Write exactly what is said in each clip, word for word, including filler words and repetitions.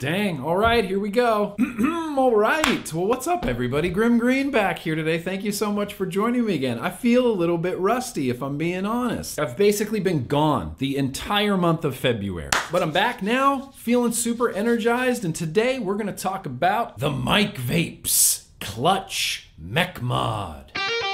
Dang, all right, here we go. All right, well, what's up, everybody? Grimm Green back here today. Thank you so much for joining me again. I feel a little bit rusty, if I'm being honest. I've basically been gone the entire month of February, but I'm back now, feeling super energized, and today we're gonna talk about the Mike Vapes Clutch Mech Mod.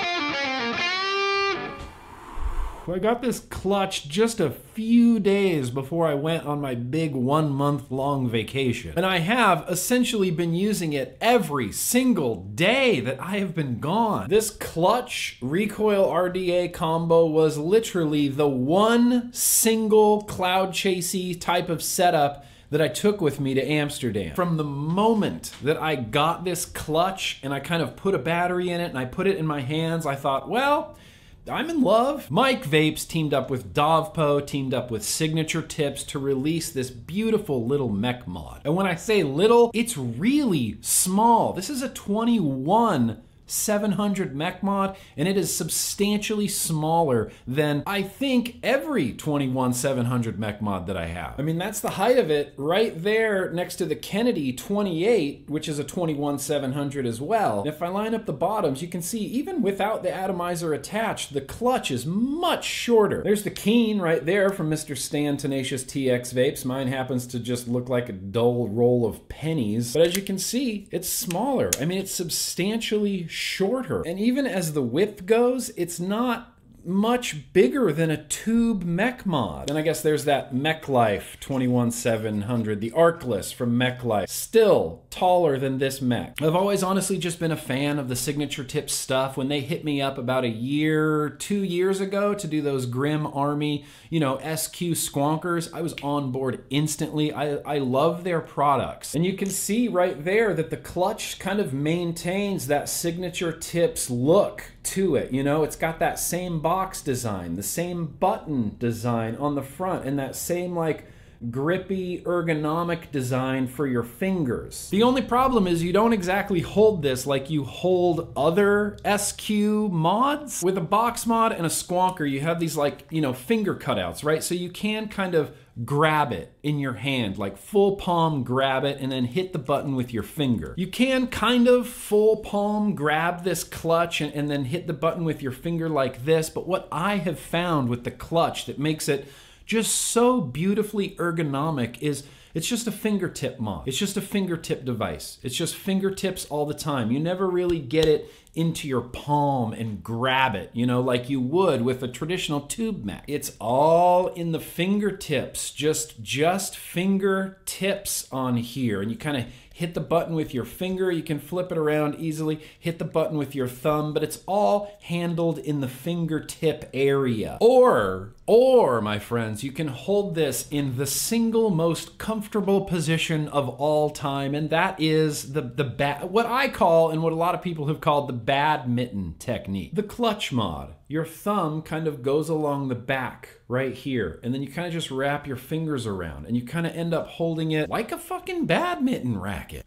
I got this clutch just a few days before I went on my big one month long vacation. And I have essentially been using it every single day that I have been gone. This clutch recoil R D A combo was literally the one single cloud chasey type of setup that I took with me to Amsterdam. From the moment that I got this clutch and I kind of put a battery in it and I put it in my hands, I thought, well, I'm in love. Mike Vapes teamed up with Dovpo, teamed up with Signature Tips to release this beautiful little mech mod. And when I say little, it's really small. This is a twenty-one seven hundred mech mod, and it is substantially smaller than I think every twenty-one seven hundred mech mod that I have. I mean, that's the height of it right there next to the Kennedy twenty-eight, which is a twenty-one seven hundred as well. And if I line up the bottoms, you can see even without the atomizer attached, the clutch is much shorter. There's the Keen right there from Mister Stan Tenacious T X Vapes. Mine happens to just look like a dull roll of pennies, but as you can see, it's smaller. I mean, it's substantially shorter. And even as the width goes, it's not much bigger than a tube mech mod. And I guess there's that MechLife twenty-one seven hundred, the Arcless from MechLife, still taller than this mech. I've always honestly just been a fan of the Signature Tips stuff. When they hit me up about a year, two years ago to do those Grimm Army, you know, S Q squonkers, I was on board instantly. I, I love their products. And you can see right there that the clutch kind of maintains that Signature Tips look to it. You know, it's got that same box design, the same button design on the front, and that same like grippy ergonomic design for your fingers. The only problem is you don't exactly hold this like you hold other S Q mods. With a box mod and a squonker, you have these like, you know, finger cutouts, right? So you can kind of grab it in your hand, like full palm grab it and then hit the button with your finger. You can kind of full palm grab this clutch and, and then hit the button with your finger like this, but what I have found with the clutch that makes it just so beautifully ergonomic is it's just a fingertip mod. It's just a fingertip device. It's just fingertips all the time. You never really get it into your palm and grab it, you know, like you would with a traditional tube mech. It's all in the fingertips, just, just fingertips on here. And you kind of hit the button with your finger, you can flip it around easily, hit the button with your thumb, but it's all handled in the fingertip area. Or, or, my friends, you can hold this in the single most comfortable position of all time, and that is the, the bad, what I call, and what a lot of people have called the badminton technique. The clutch mod. Your thumb kind of goes along the back right here, and then you kind of just wrap your fingers around, and you kind of end up holding it like a fucking badminton racket.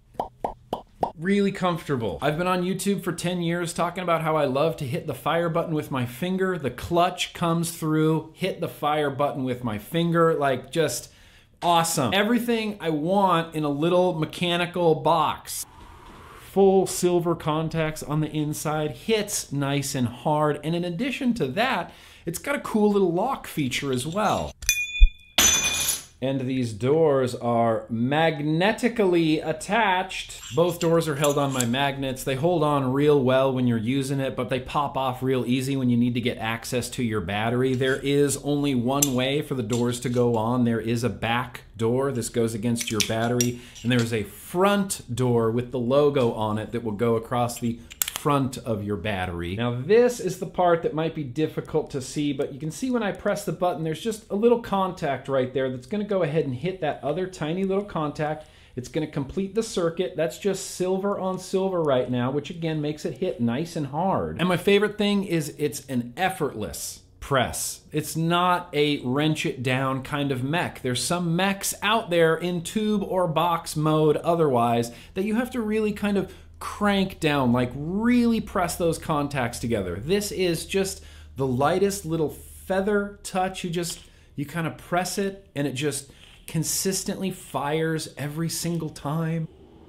Really comfortable. I've been on YouTube for ten years talking about how I love to hit the fire button with my finger. The clutch comes through, hit the fire button with my finger, like just awesome. Everything I want in a little mechanical box. Full silver contacts on the inside, hits nice and hard, and in addition to that, it's got a cool little lock feature as well. And these doors are magnetically attached. Both doors are held on by magnets. They hold on real well when you're using it, but they pop off real easy when you need to get access to your battery. There is only one way for the doors to go on. There is a back door. This goes against your battery. And there is a front door with the logo on it that will go across the front of your battery. Now this is the part that might be difficult to see, but you can see when I press the button, there's just a little contact right there that's gonna go ahead and hit that other tiny little contact. It's gonna complete the circuit. That's just silver on silver right now, which again makes it hit nice and hard. And my favorite thing is it's an effortless press. It's not a wrench it down kind of mech. There's some mechs out there in tube or box mode otherwise that you have to really kind of crank down, like really press those contacts together. This is just the lightest little feather touch. You just, you kind of press it and it just consistently fires every single time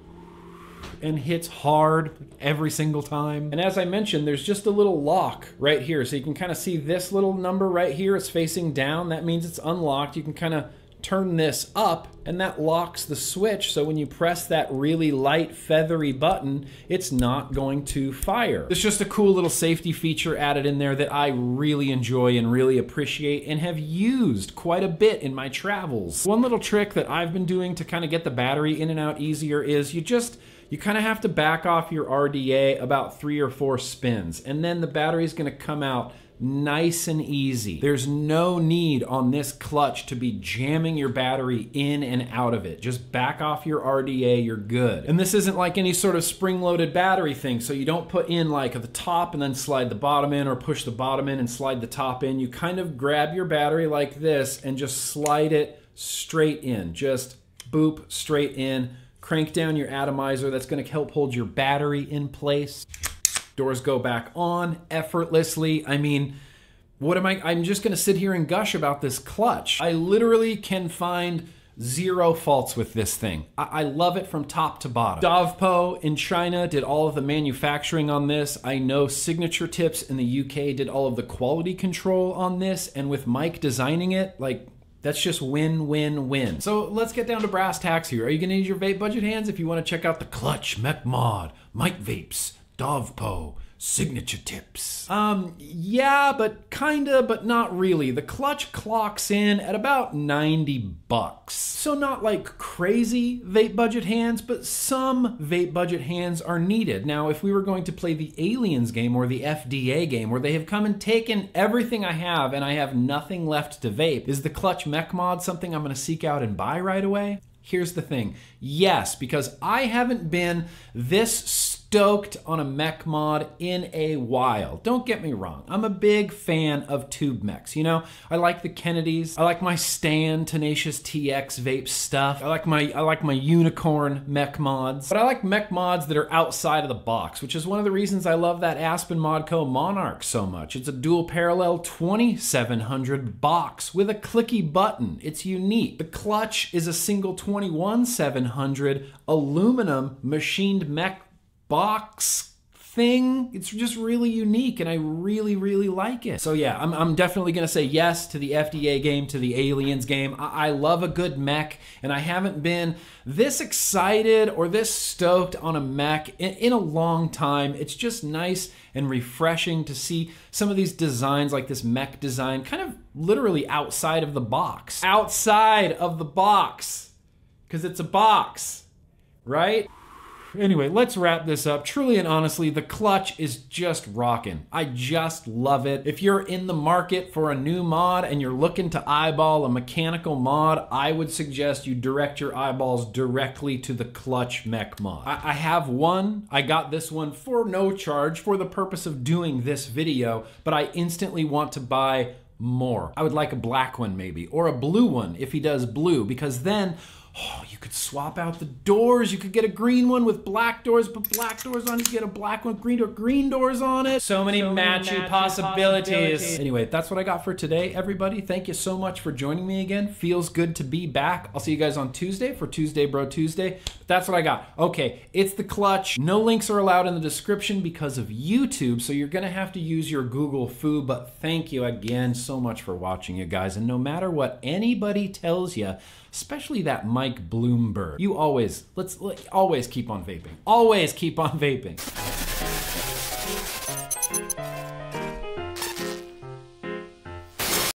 and hits hard every single time. And as I mentioned, there's just a little lock right here. So you can kind of see this little number right here is facing down. That means it's unlocked. You can kind of turn this up and that locks the switch, so when you press that really light feathery button, it's not going to fire. It's just a cool little safety feature added in there that I really enjoy and really appreciate and have used quite a bit in my travels. One little trick that I've been doing to kind of get the battery in and out easier is you just you kind of have to back off your R D A about three or four spins, and then the battery is going to come out nice and easy. There's no need on this clutch to be jamming your battery in and out of it. Just back off your R D A, you're good. And this isn't like any sort of spring-loaded battery thing, so you don't put in like at the top and then slide the bottom in, or push the bottom in and slide the top in. You kind of grab your battery like this and just slide it straight in. Just boop, straight in. Crank down your atomizer. That's going to help hold your battery in place. Doors go back on effortlessly. I mean, what am I? I'm just gonna sit here and gush about this clutch. I literally can find zero faults with this thing. I, I love it from top to bottom. Dovpo in China did all of the manufacturing on this. I know Signature Tips in the U K did all of the quality control on this, and with Mike designing it, like, that's just win, win, win. So let's get down to brass tacks here. Are you gonna need your vape budget hands if you wanna check out the Clutch, Mech Mod, Mike Vapes, Dovpo, Signature Tips? Um, yeah, but kinda, but not really. The clutch clocks in at about ninety bucks. So not like crazy vape budget hands, but some vape budget hands are needed. Now, if we were going to play the Aliens game or the F D A game, where they have come and taken everything I have and I have nothing left to vape, is the Clutch Mech Mod something I'm gonna seek out and buy right away? Here's the thing. Yes, because I haven't been this stoked on a mech mod in a while. Don't get me wrong. I'm a big fan of tube mechs. You know, I like the Kennedys. I like my Stan Tenacious T X vape stuff. I like my I like my unicorn mech mods. But I like mech mods that are outside of the box, which is one of the reasons I love that Aspen Modco Monarch so much. It's a dual parallel twenty-seven hundred box with a clicky button. It's unique. The clutch is a single twenty-one seven hundred aluminum machined mech box thing. It's just really unique and I really, really like it. So yeah, I'm, I'm definitely gonna say yes to the F D A game, to the Aliens game. I, I love a good mech, and I haven't been this excited or this stoked on a mech in, in a long time. It's just nice and refreshing to see some of these designs, like this mech design, kind of literally outside of the box. Outside of the box, because it's a box, right? Anyway, let's wrap this up. Truly and honestly, the clutch is just rocking. I just love it. If you're in the market for a new mod and you're looking to eyeball a mechanical mod, I would suggest you direct your eyeballs directly to the Clutch Mech Mod. I, I have one. I got this one for no charge for the purpose of doing this video, but I instantly want to buy more. I would like a black one maybe, or a blue one if he does blue, because then oh, you could swap out the doors. You could get a green one with black doors, put black doors on it. You get a black one with green door, green doors on it. So many, so matchy, many matchy possibilities. possibilities. Anyway, that's what I got for today, everybody. Thank you so much for joining me again. Feels good to be back. I'll see you guys on Tuesday for Tuesday Bro Tuesday. But that's what I got. Okay, it's the clutch. No links are allowed in the description because of YouTube, so you're gonna have to use your Google Foo, but thank you again so much for watching, you guys. And no matter what anybody tells you, especially that Mike Bloomberg, you always, let's, let's always keep on vaping. Always keep on vaping.